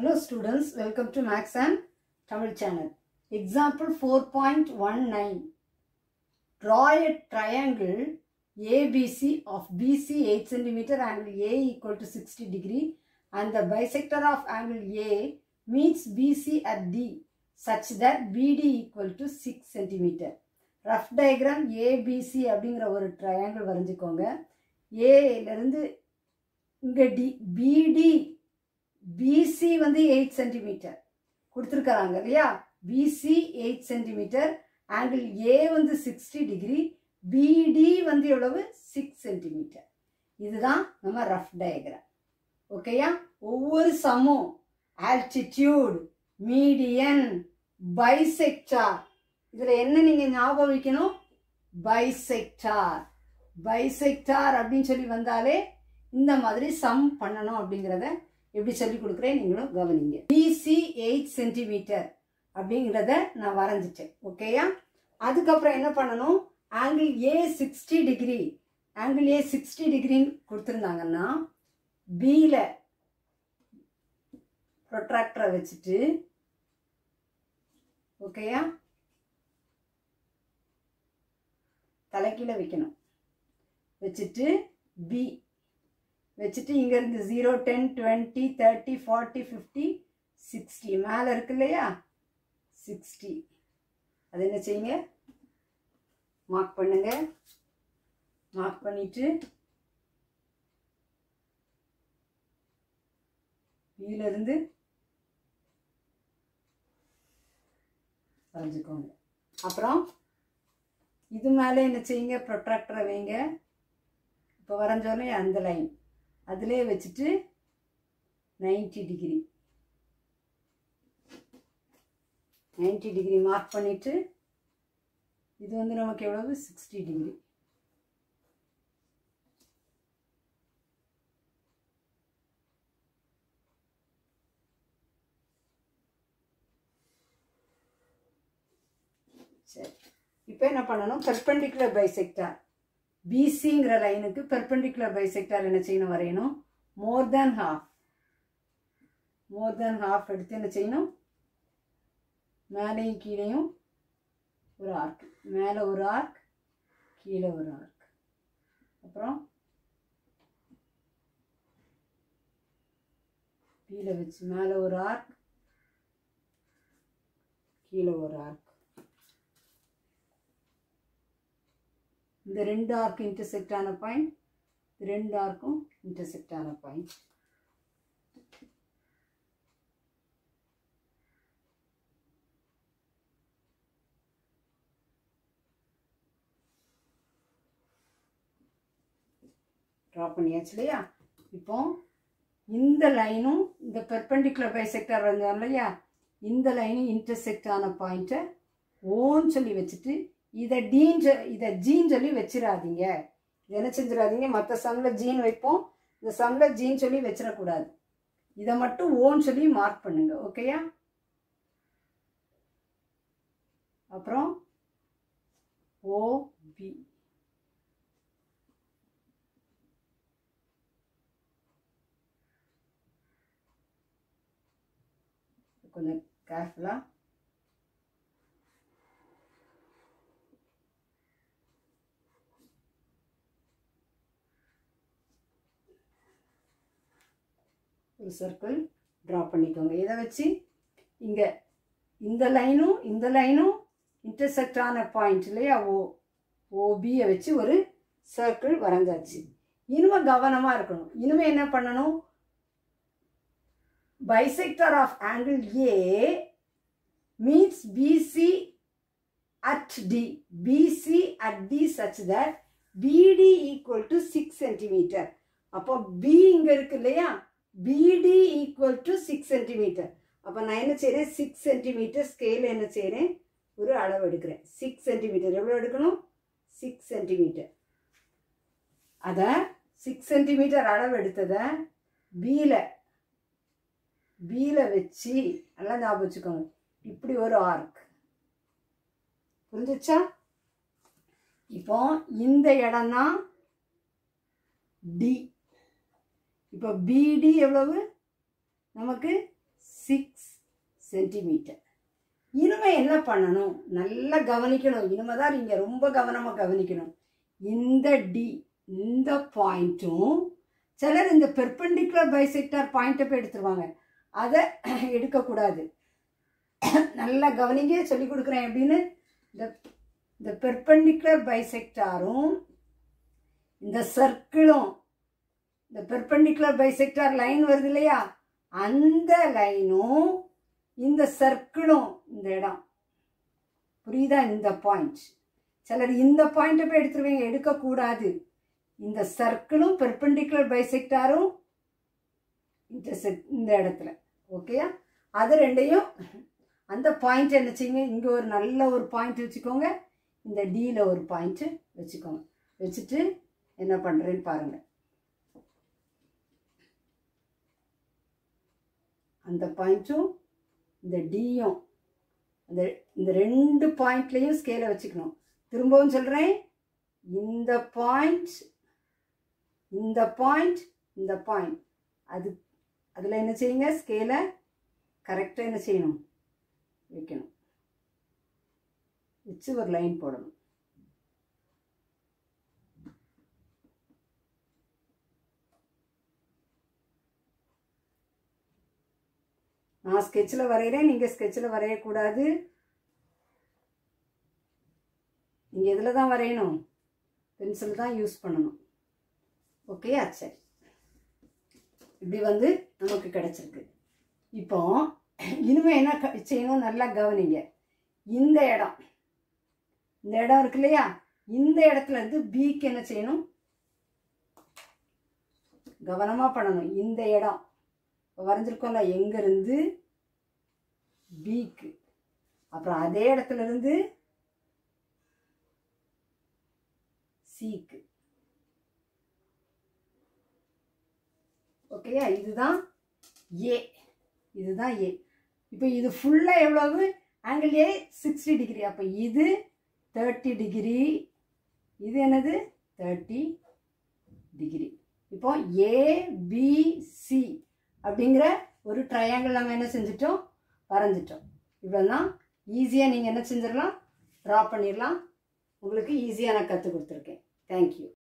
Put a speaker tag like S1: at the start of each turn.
S1: Hello students, welcome to Max and Tamil channel. Example 4.19. Draw a triangle ABC of BC 8 cm, angle A equal to 60 degree, and the bisector of angle A meets BC at D such that BD equal to 6 cm. Rough diagram ABC அப்படிங்கிற ஒரு triangle வரைஞ்சுக்கோங்க. A இலிருந்து இங்க D, BD BC வந்து 8 cm கொடுத்திருக்காங்க இல்லையா? BC 8 cm, angle A வந்து 60 degree, BD வந்து எவ்வளவு 6 cm. இதுதான் நம்ம rough diagram. ஓகேயா? ஒவ்வொரு சமும் altitude, median, bisector, இதுல என்ன நீங்க ஞாபகம் வைக்கணும்? bisector. bisector அப்படின்னு சொல்லி வந்தாலே இந்த மாதிரி சம் பண்ணணும் அப்படிங்கறத எப்படி சொல்லி கொடுக்கிறேன் நீங்களும் கவனிங்க. BC 8 cm அப்படிங்கறத நான் வரைஞ்சிட்டேன். ஓகேயா? அதுக்கப்புறம் என்ன பண்ணணும்? angle A 60 degree, angle A 60 degree கொடுத்திருந்தாங்கன்னா B ல ப்ரொட்ராக்டரை வச்சுட்டு, ஓகேயா, தலைக்கீழ வைக்கணும். வச்சுட்டு B வச்சுட்டு இங்க இருந்து 0 10 20 30 40 50 60 மேல இருக்கு இல்லையா? 60. அது என்ன செய்யுங்க? மார்க் பண்ணுங்க. மார்க் பண்ணிட்டு கீழ இருந்து வரைஞ்சுக்கோங்க. அப்புறம் இது மேலே என்ன செய்யுங்க? ப்ரொட்ராக்டரை வைங்க. இப்போ வரைஞ்சோன்னே அந்த லைன் அதிலே வச்சுட்டு 90 டிகிரி 90 டிகிரி மார்க் பண்ணிட்டு, இது வந்து நமக்கு எவ்வளவு? 60 டிகிரி. சரி, இப்போ என்ன பண்ணணும்? பெர்பெண்டிகுலர் பைசெக்டார் BCங்கிற லைனுக்கு பெர்பெண்டிகுலர் பைசெக்டார் என்ன செய்யணும்? வரையணும். மோர் தேன் ஹாஃப் எடுத்து என்ன செய்யணும்? மேலேயும் கீழேயும் ஒரு ஆர்க், மேலே ஒரு ஆர்க், கீழே ஒரு ஆர்க், அப்புறம் கீழே வச்சு மேலே ஒரு ஆர்க், கீழே ஒரு ஆர்க். இந்த ரெண்டு ஆர்க்கும் இன்டர்செக்ட் ஆன பாயிண்ட், ரெண்டு ஆர்க்கும் இன்டர்செக்ட் ஆன பாயிண்ட். ட்ரா பண்ணியாச்சு இல்லையா? இப்போ இந்த லைனும் இந்த பெர்பெண்டிகுலர் பைசெக்டார் வந்தோம் இல்லையா? இந்த லைனும் இன்டர்செக்ட் ஆன பாயிண்ட்டை ஓன்னு சொல்லி வச்சுட்டு இதை ஜீன்னு சொல்லி வச்சிடாதீங்க. என்ன செஞ்சிடாதீங்க? மற்ற சம்மில் ஜீன் வைப்போம், இந்த சம்மில் ஜீன் சொல்லி வச்சிடக்கூடாது. இதை மட்டும் ஓன்னு சொல்லி மார்க் பண்ணுங்க. ஓகேயா? அப்புறம் OB, கொஞ்சம் கேர்ஃபுல்லா ஒரு சர்க்கிள் ட்ரா பண்ணிக்கோங்க. இதை வச்சு இங்கே இந்த லைனும் இன்டர்செக்ட் ஆன பாயிண்ட் இல்லையா? OBயை வச்சு ஒரு சர்க்கிள் வரைஞ்சாச்சு. இனிமே கவனமாக இருக்கணும். இனிமே என்ன பண்ணணும்? bisector of angle A meets BC at D. BC at D such that BD equal to 6 cm. அப்போ B இங்க இருக்கு இல்லையா? BD equal to 6 cm. அப்போ நான் என்ன செய்கிறேன்? 6 cm ஸ்கேல் என்ன செய்கிறேன்? ஒரு அளவு எடுக்கிறேன். 6 cm எவ்வளோ எடுக்கணும்? 6 cm. அதை 6 cm அளவு எடுத்ததை Bல வச்சு நல்லா ஞாபகம் வச்சுக்கோங்க. இப்படி ஒரு ஆர்க் புரிஞ்சுச்சா? இப்போ இந்த இடம் தான் D. இப்போ BD எவ்வளவு? நமக்கு சென்டிமீட்டர். இனிமே என்ன பண்ணணும், நல்லா கவனிக்கணும். இனிமே தான் நீங்கள் ரொம்ப கவனமாக கவனிக்கணும். இந்த டி இந்த பாயிண்ட்டும் சிலர் இந்த பெர்பெண்டிகுலர் பைசெக்டார் பாயிண்ட்டை போய் எடுத்துருவாங்க. அதை எடுக்கக்கூடாது. நல்லா கவனிங்க, சொல்லி கொடுக்குறேன் எப்படின்னு. இந்த பெர்பெண்டிகுலர் பைசெக்டாரும் இந்த சர்க்கிளும், இந்த பெர்பெண்டிகுலர் பைசெக்டார் லைன் வருது இல்லையா, அந்த லைனும் இந்த சர்க்கிளும் இந்த இடம் புரியுதா, இந்த பாயிண்ட். சிலர் இந்த பாயிண்ட்டை போய் எடுத்துருவீங்க, எடுக்கக்கூடாது. இந்த சர்க்கிளும் பெர்பெண்டிகுலர் பைசெக்டாரும் இந்த இடத்துல. ஓகேயா, அது ரெண்டையும் அந்த பாயிண்ட் என்ன செய்யுங்க, இங்கே ஒரு நல்ல ஒரு பாயிண்ட் வச்சுக்கோங்க, இந்த டியில் ஒரு பாயிண்ட்டு வச்சுக்கோங்க. வச்சுட்டு என்ன பண்ணுறேன்னு பாருங்கள். அந்த பாயிண்ட்டும் இந்த டியும் இந்த ரெண்டு பாயிண்ட்லேயும் ஸ்கேலை வச்சுக்கணும். திரும்பவும் சொல்கிறேன், இந்த பாயிண்ட் இந்த பாயிண்ட் இந்த பாயிண்ட், அதில் என்ன செய்யுங்க, ஸ்கேலை கரெக்டாக என்ன செய்யணும், வைக்கணும். வச்சு ஒரு லைன் போடணும். நான் ஸ்கெட்சில் வரைகிறேன், நீங்கள் ஸ்கெட்சில் வரையக்கூடாது. நீங்கள் இதில் தான் வரையணும், பென்சில் தான் யூஸ் பண்ணணும். ஓகேயா, சரி. இப்படி வந்து நமக்கு கிடச்சிருக்கு. இப்போ இனிமேல் என்ன செய்யணும், நல்லா கவனிங்க. இந்த இடம் இருக்கு இல்லையா, இந்த இடத்துல இருந்து பிக்கு என்ன செய்யணும், கவனமாக பண்ணணும். இந்த இடம் வரைஞ்சிருக்கோம்ல, எங்கேருந்து பிக்கு, அப்புறம் அதே இடத்துல இருந்து சிக்கு. ஓகேயா, இதுதான் ஏ, இதுதான் ஏ. இப்போ இது ஃபுல்லாக எவ்வளவு ஆங்கிள் ஏ, 60 டிகிரி. அப்போ இது 30 டிகிரி, இது என்னது 30 டிகிரி. இப்போ ஏபிசி அப்படிங்கிற ஒரு ட்ரையாங்கிள் நம்ம என்ன செஞ்சிட்டோம், வரைஞ்சிட்டோம். இவ்வளோதான். ஈஸியாக நீங்கள் என்ன செஞ்சிடலாம், ட்ரா பண்ணிடலாம். உங்களுக்கு ஈஸியாக நான் கற்றுக் கொடுத்துருக்கேன். தேங்க்யூ.